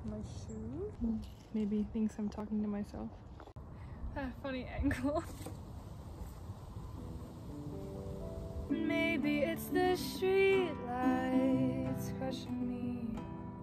my shoe. Maybe thinks I'm talking to myself. A funny angle. Maybe it's the street lights crushing me.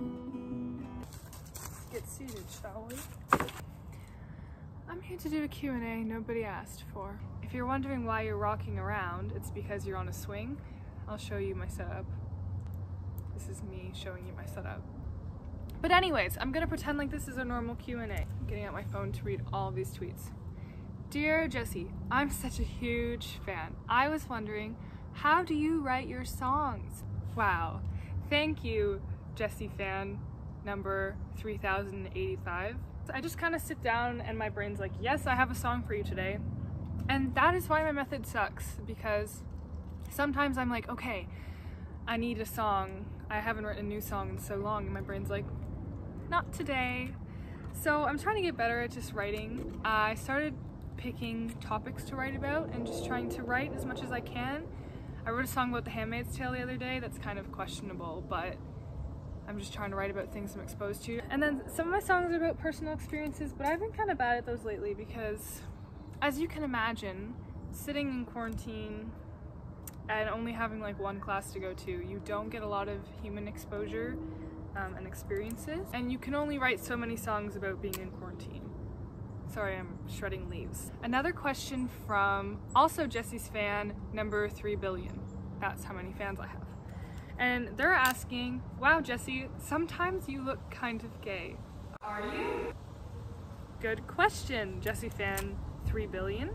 Let's get seated, shall we? I'm here to do a Q&A nobody asked for. If you're wondering why you're rocking around, it's because you're on a swing. I'll show you my setup. This is me showing you my setup. But anyways, I'm gonna pretend like this is a normal Q&A. I'm getting out my phone to read all these tweets. Dear Jessie, I'm such a huge fan. I was wondering, how do you write your songs? Wow. Thank you, Jessie fan number 3085. I just kind of sit down and my brain's like, yes, I have a song for you today. And that is why my method sucks, because sometimes I'm like, okay, I need a song. I haven't written a new song in so long, and my brain's like, not today. So I'm trying to get better at just writing. I started picking topics to write about and just trying to write as much as I can. I wrote a song about The Handmaid's Tale the other day that's kind of questionable, but I'm just trying to write about things I'm exposed to. And then some of my songs are about personal experiences, but I've been kind of bad at those lately because, as you can imagine, sitting in quarantine and only having like one class to go to, you don't get a lot of human exposure and experiences, and you can only write so many songs about being in quarantine. Sorry, I'm shredding leaves. Another question from also Jessie's fan number 3 billion. That's how many fans I have. And they're asking, wow Jessie, sometimes you look kind of gay. Are you? Good question, Jessie fan 3 billion.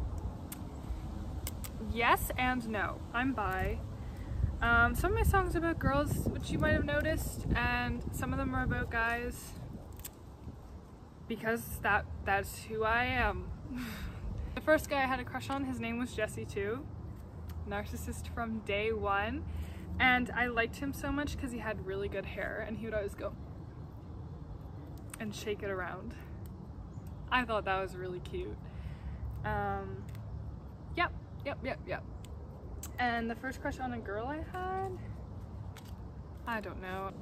Yes and no. I'm bi. Some of my songs are about girls, which you might have noticed, and some of them are about guys, because that's who I am. The first guy I had a crush on, his name was Jessie too. Narcissist from day one. And I liked him so much because he had really good hair, and he would always go and shake it around. I thought that was really cute. Yep. And the first crush on a girl I had? I don't know.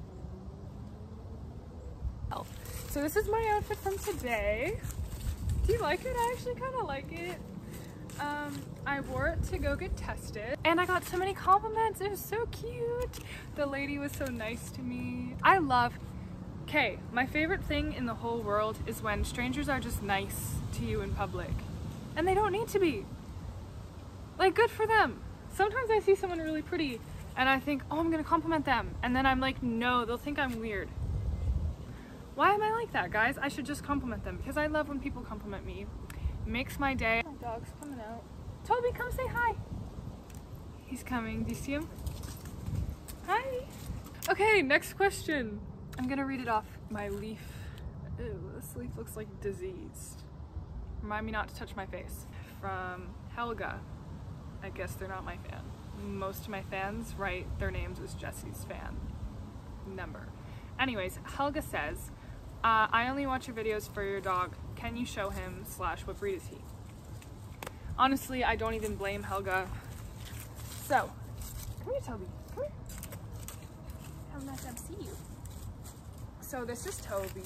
Oh, so this is my outfit from today. Do you like it? I actually kind of like it. I wore it to go get tested, and I got so many compliments. It was so cute. The lady was so nice to me. Okay, my favorite thing in the whole world is when strangers are just nice to you in public. And they don't need to be. Like, good for them. Sometimes I see someone really pretty and I think, oh, I'm gonna compliment them. And then I'm like, no, they'll think I'm weird. Why am I like that, guys? I should just compliment them because I love when people compliment me. It makes my day. My dog's coming out. Toby, come say hi. He's coming. Do you see him? Hi. Okay, next question. I'm gonna read it off. My leaf. Ew, this leaf looks like diseased. Remind me not to touch my face. From Helga. I guess they're not my fan. Most of my fans write their names as Jessie's fan number. Anyways, Helga says, I only watch your videos for your dog. Can you show him / what breed is he? Honestly, I don't even blame Helga. So, come here, Toby. Come here. How nice to see you. So this is Toby.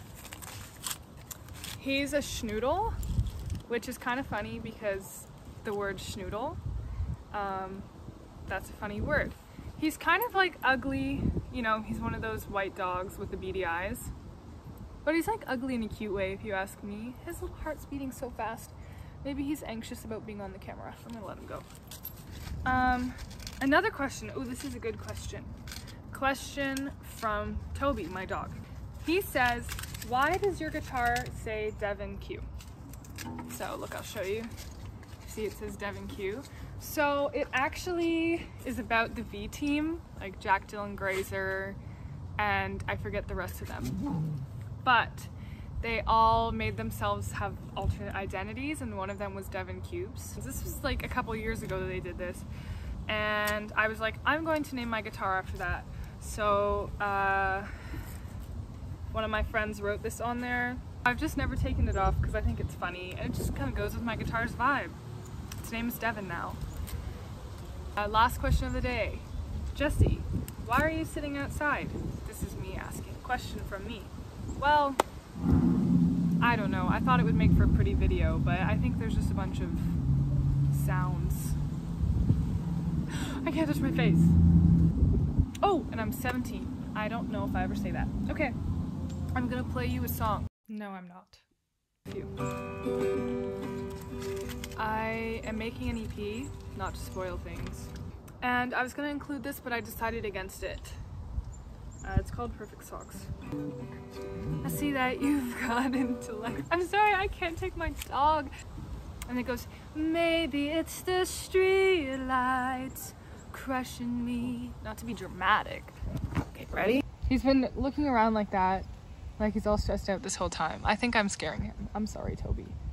He's a schnoodle, which is kind of funny because the word schnoodle, that's a funny word. He's kind of like ugly, you know, he's one of those white dogs with the beady eyes. But he's like ugly in a cute way, if you ask me. His little heart's beating so fast. Maybe he's anxious about being on the camera. I'm gonna let him go. Another question. Oh, this is a good question. Question from Toby, my dog. He says, why does your guitar say Devon Q? So look, I'll show you. See, it says Devon Q. So it actually is about the V team, like Jack Dylan Grazer, and I forget the rest of them. But they all made themselves have alternate identities, and one of them was Devon Cubes. This was like a couple years ago that they did this, and I was like, I'm going to name my guitar after that. So one of my friends wrote this on there. I've just never taken it off because I think it's funny, and it just kind of goes with my guitar's vibe. Its name is Devon now. Last question of the day. Jessie, why are you sitting outside? This is me asking. Question from me. well, I don't know. I thought it would make for a pretty video, but I think there's just a bunch of sounds. I can't touch my face. Oh, and I'm 17. I don't know if I ever say that. Okay, I'm gonna play you a song. No, I'm not. I am making an EP, not to spoil things. And I was gonna include this, but I decided against it. It's called Perfect Socks. I see that you've got intellect. I'm sorry, I can't take my dog. And it goes, maybe it's the street lights crushing me. Not to be dramatic. Okay, ready? He's been looking around like that, like he's all stressed out this whole time. I think I'm scaring him. I'm sorry, Toby.